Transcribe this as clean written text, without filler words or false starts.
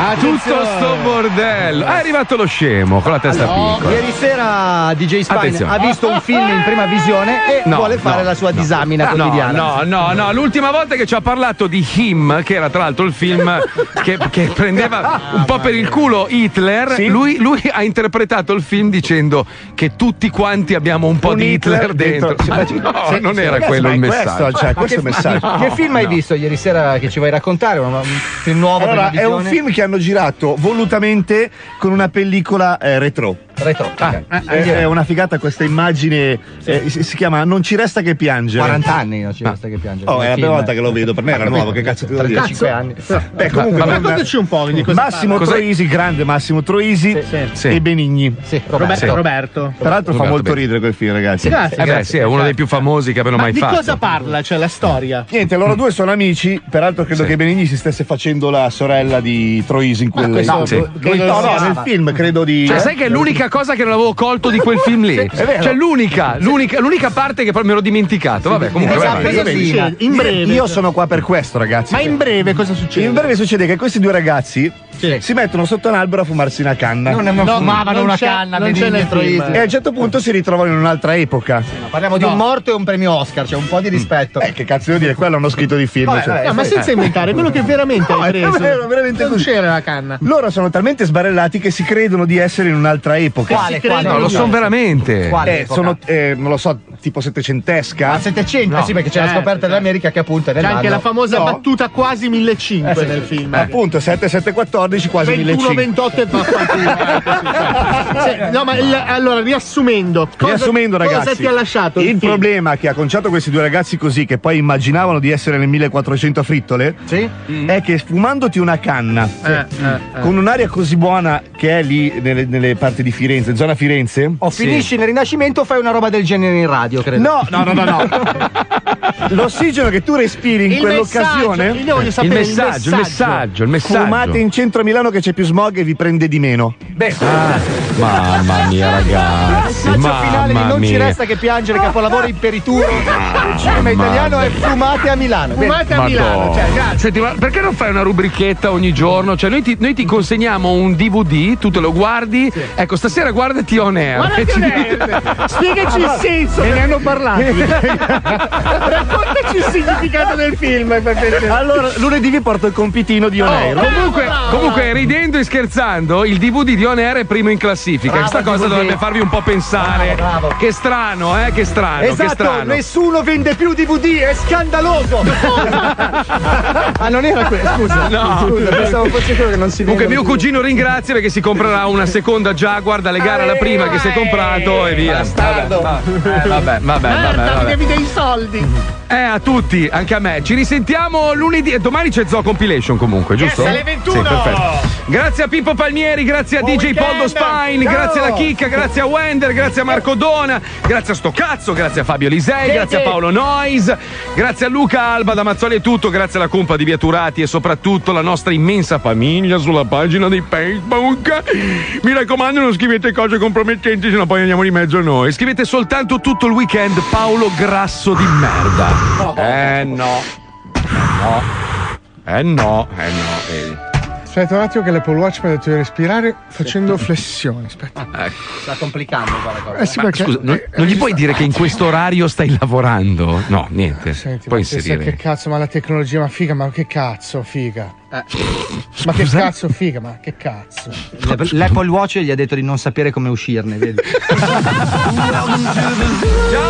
Tutto sto bordello. È arrivato lo scemo con la testa piccola. Ieri sera DJ Spine Attenzione. ha visto un film in prima visione e vuole fare la sua disamina quotidiana. No, l'ultima volta che ci ha parlato di Him, che era tra l'altro il film che prendeva un po' per il culo Hitler, sì? lui ha interpretato il film dicendo che tutti quanti abbiamo un po' di Hitler dentro. Non era quello il messaggio. Questo è il messaggio. Che film hai visto ieri sera che ci vuoi raccontare? Un film nuovo? Allora, è un film che hanno girato volutamente con una pellicola retro. È una figata questa immagine, si chiama Non ci resta che piangere. 40 anni non ci resta che piangere. È la prima volta che lo vedo, per me era nuovo, che cazzo ti devo dire? 35 anni. Beh, comunque raccontaci un po' di cosa Massimo Troisi, grande Massimo Troisi e Benigni. Roberto. Tra l'altro fa molto ridere quel film, ragazzi. Grazie. È uno dei più famosi che abbiano mai fatto. Di cosa parla? Cioè la storia? Niente, loro due sono amici, peraltro credo che Benigni si stesse facendo la sorella di Troisi in quel nel film, credo di. Cioè, sai che è l'unica cosa che non avevo colto di quel film lì? Cioè, l'unica parte che proprio mi ero dimenticato. Vabbè, comunque. In breve. Io sono qua per questo, ragazzi. Ma in breve cosa succede? In breve succede che questi due ragazzi si mettono sotto un albero a fumarsi una canna. Non fumavano una canna, non c'è nel film. E a un certo punto si ritrovano in un'altra epoca. Parliamo di un morto e un premio Oscar, c'è un po' di rispetto. Che cazzo devo dire? Quello hanno scritto di film. Ma senza inventare, quello che veramente hai preso. Veramente non c'era la canna. Loro sono talmente sbarellati che si credono di essere in un'altra epoca. Quale? No, lo sono veramente. Sono, non lo so, tipo settecentesca. Ma 700? Sì, perché c'è la scoperta dell'America che appunto è c'è anche la famosa battuta quasi 1500 nel film. Appunto, 7714 quasi 1500. 28 e no, ma allora riassumendo, ragazzi, cosa ti ha lasciato il problema che ha conciato questi due ragazzi così, che poi immaginavano di essere nel 1400 a frittole, è che fumandoti una canna con un'aria così buona che è lì nelle parti di Firenze, zona Firenze, finisci nel Rinascimento, fai una roba del genere in radio, credo. No. L'ossigeno che tu respiri in quell'occasione, il messaggio. Fumate in centro a Milano che c'è più smog e vi prende di meno. Mamma mia, ragazzi. Il messaggio finale di Non ci resta che piangere, capolavoro imperituro del cinema italiano, è Fumate a Milano. Fumate a Milano, Senti, ma perché non fai una rubrichetta ogni giorno? Cioè, noi ti consegniamo un DVD, tu te lo guardi. Ecco, stasera guardati On Air. Spiegaci il senso. Me ne hanno parlato. Raccontaci il significato del film. Allora, lunedì vi porto il compitino di On Air. Comunque, ridendo e scherzando, il DVD di On Air è primo in classifica. Questa cosa dovrebbe farvi un po' pensare. Bravo. Che strano, che strano. Esatto, che strano. nessuno vende più DVD, è scandaloso. Non era quello, scusa. No. Scusa, pensavo fosse quello che non si vede. Comunque mio cugino ringrazia perché si comprerà una seconda Jaguar da legare alla prima che si è comprato e via. Vabbè. Devi dei soldi. A tutti, anche a me. Ci risentiamo lunedì. Domani c'è Zoo Compilation comunque, giusto? Alle 21. Sì, perfetto. Grazie a Pippo Palmieri, grazie a DJ Poldo Spine, grazie alla Chicca, grazie a Wender, grazie a Marco Dona, grazie a sto cazzo, grazie a Fabio Lisei, grazie a Paolo Nois, grazie a Luca Alba da Mazzoli e tutto, grazie alla Cumpa di Via Turati e soprattutto la nostra immensa famiglia sulla pagina di Facebook. Mi raccomando, non scrivete cose compromettenti, sennò poi andiamo di mezzo noi. Scrivete soltanto tutto il weekend Paolo Grasso di merda. No. Aspetta un attimo che l'Apple Watch mi ha detto di respirare facendo flessioni. Aspetta. Sta complicando qua la cosa. Sì, perché, scusa, non gli puoi dire che in questo orario stai lavorando? No, niente. Senti, puoi ma inserire. che cazzo, ma la tecnologia, ma figa, ma che cazzo, figa. Ma che cazzo, figa, ma che cazzo. L'Apple Watch gli ha detto di non sapere come uscirne, vedi? Ciao!